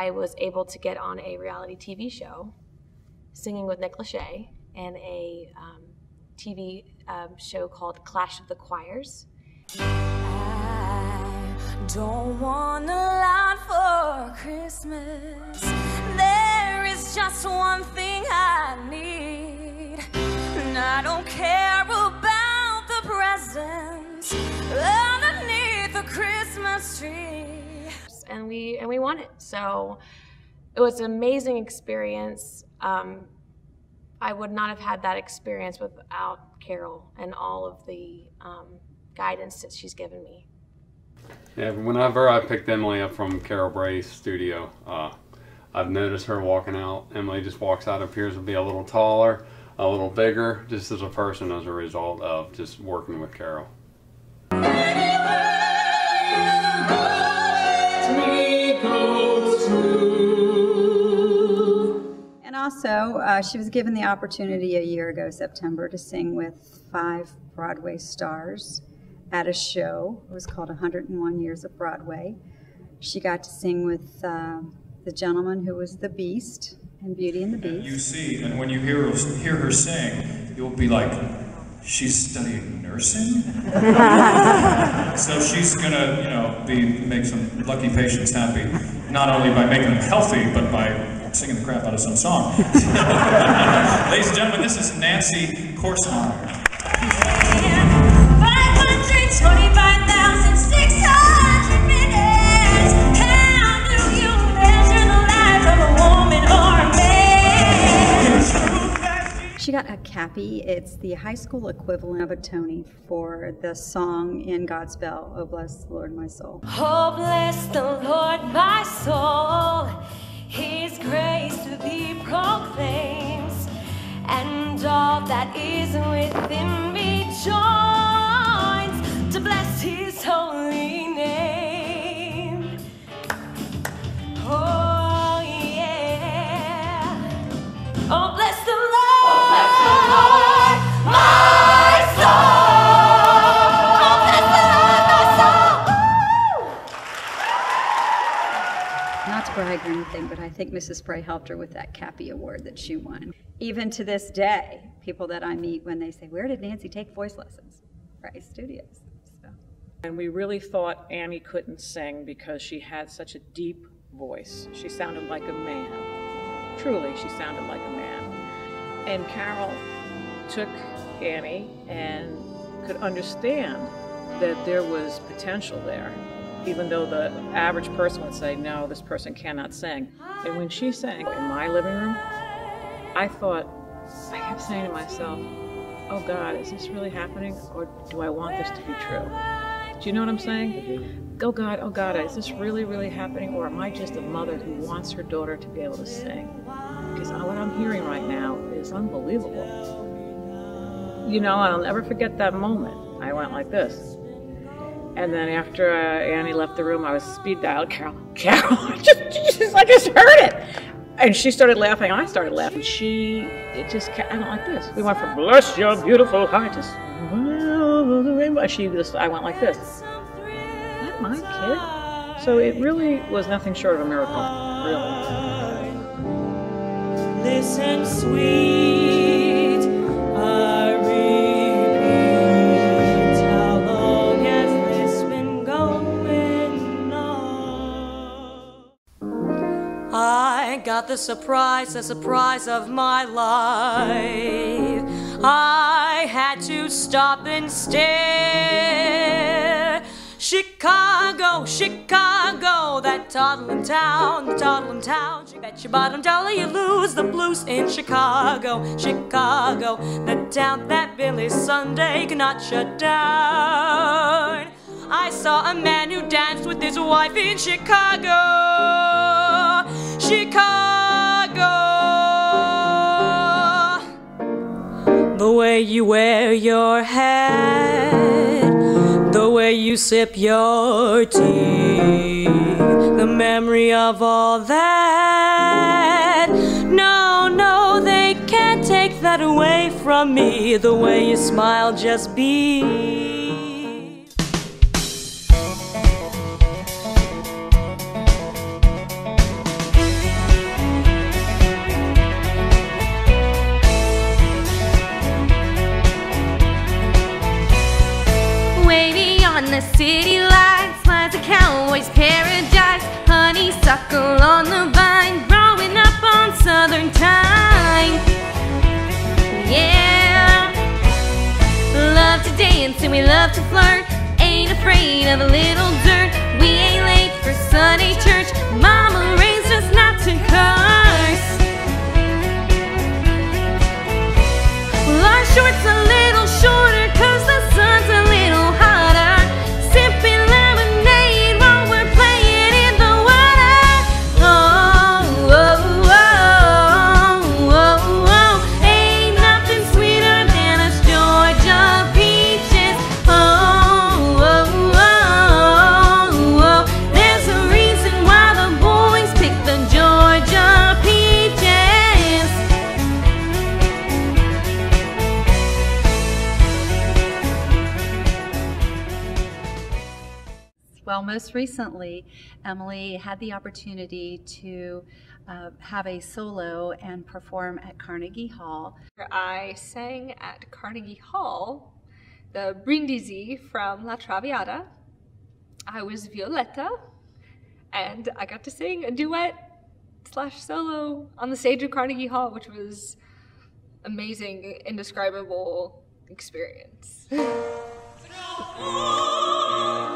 I was able to get on a reality TV show, singing with Nick Lachey, and a TV show called Clash of the Choirs. I don't want a lot for Christmas. There is just one thing I need. And I don't care about the presents underneath the Christmas tree. And we won it. So it was an amazing experience. I would not have had that experience without Carol and all of the guidance that she's given me. Yeah, whenever I picked Emily up from Carol Bray's studio, I've noticed her walking out. Emily just walks out, appears to be a little taller, a little bigger, just as a person as a result of just working with Carol. Also, she was given the opportunity a year ago, September, to sing with 5 Broadway stars at a show. It was called 101 Years of Broadway. She got to sing with the gentleman who was the Beast in Beauty and the Beast. And you see, and when you hear her sing, you'll be like, she's studying nursing? So she's gonna, make some lucky patients happy, not only by making them healthy, but by singing the crap out of some song. Ladies and gentlemen, this is Nancy Corson. 525,600 minutes. How do you measure the life of a woman or a man? She got a Cappy. It's the high school equivalent of a Tony for the song in Godspell, Oh Bless the Lord My Soul. Oh bless the Lord my soul. His grace to thee proclaims, and all that is within me joins to bless his holy name. Oh yeah. Oh bless the Lord, oh, bless the Lord my soul. Oh bless the Lord my soul. Not to brag or anything, but I think Mrs. Bray helped her with that Cappy Award that she won. Even to this day, people that I meet, when they say, where did Nancy take voice lessons? Bray Studios. So. And we really thought Annie couldn't sing because she had such a deep voice. She sounded like a man. Truly, she sounded like a man. And Carol took Annie and could understand that there was potential there, even though the average person would say, no, this person cannot sing. And when she sang in my living room, I kept saying to myself, oh God, is this really happening? Or do I want this to be true? Do you know what I'm saying? Oh God, is this really, really happening? Or am I just a mother who wants her daughter to be able to sing? Because what I'm hearing right now is unbelievable. I'll never forget that moment. I went like this. And then after Annie left the room, I was speed dialed, Carol, I just heard it. And she started laughing, I started laughing. It just kept, I went like this. We went from bless your beautiful heart to I went like this. Is that my kid? So it really was nothing short of a miracle, really. Listen, sweet, I repeat, how long has this been going on? I got the surprise of my life. I had to stop and stare. Chicago, Chicago, that toddling town, the toddling town. You bet your bottom dollar you lose the blues in Chicago, Chicago, the town that Billy Sunday cannot shut down. I saw a man who danced with his wife in Chicago, Chicago. The way you wear your hat, the way you sip your tea, the memory of all that. No, no, they can't take that away from me. The way you smile just be. city lights, lies a cowboy's paradise, honeysuckle on the vine, growing up on Southern time. Yeah, love to dance and we love to flirt, ain't afraid of a little dirt. We ain't late for Sunday church, Mama raised us not to curse. Well, our shorts a little shorter 'cause the sun's a little hotter, sipping lemonade while we're playing in the water. Oh, oh, oh, oh, oh, ain't nothing sweeter than us Georgia peaches. Oh, oh, oh, oh, there's a reason why the boys pick the Georgia peaches. Well, most recently, Emily had the opportunity to have a solo and perform at Carnegie Hall. I sang at Carnegie Hall the Brindisi from La Traviata. I was Violetta, and I got to sing a duet / solo on the stage of Carnegie Hall, which was amazing, indescribable experience.